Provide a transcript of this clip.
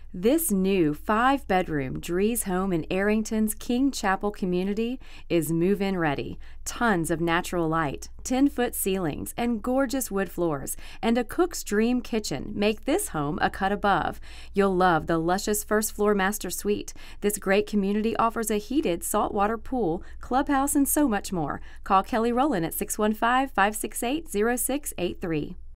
This new 5-bedroom Drees home in Arrington's King Chapel community is move-in ready. Tons of natural light, 10-foot ceilings, and gorgeous wood floors, and a cook's dream kitchen make this home a cut above. You'll love the luscious first-floor master suite. This great community offers a heated saltwater pool, clubhouse, and so much more. Call Kelly Rowland at 615-568-0683.